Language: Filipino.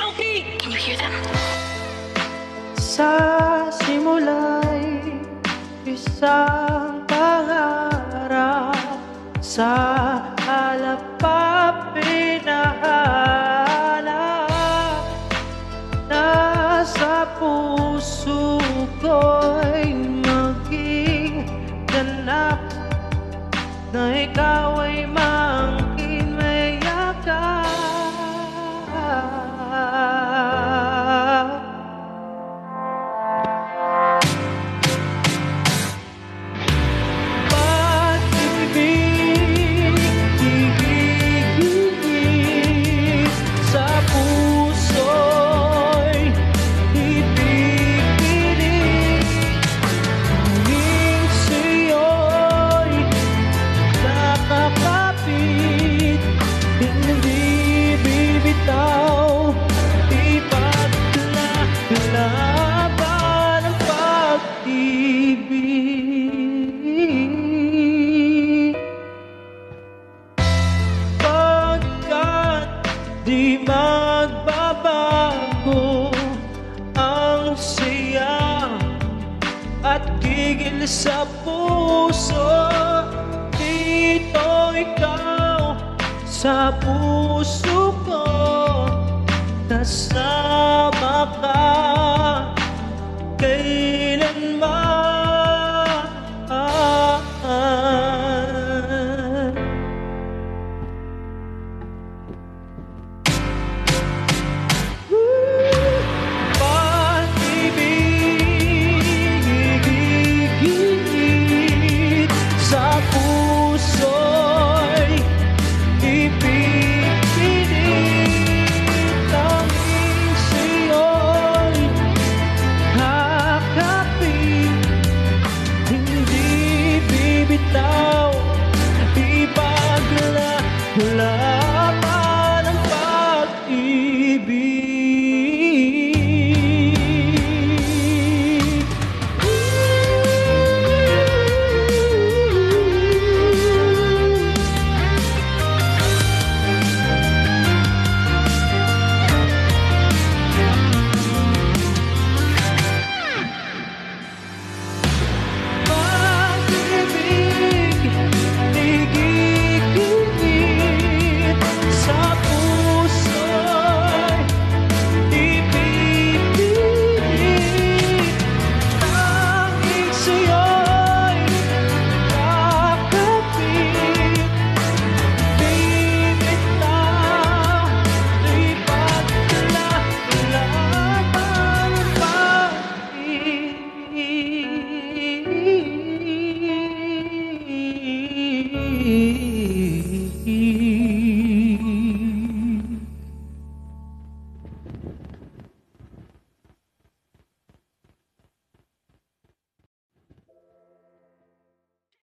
Can you hear them? Sa simula'y isang pangarap, sa halap pa pinahanap. Nasa puso ko'y maging ganap, na ikaw ay mangkin may yakap. Di magbabago ang siya at gigil sa puso. Dito ikaw sa puso ko, kasama ka kay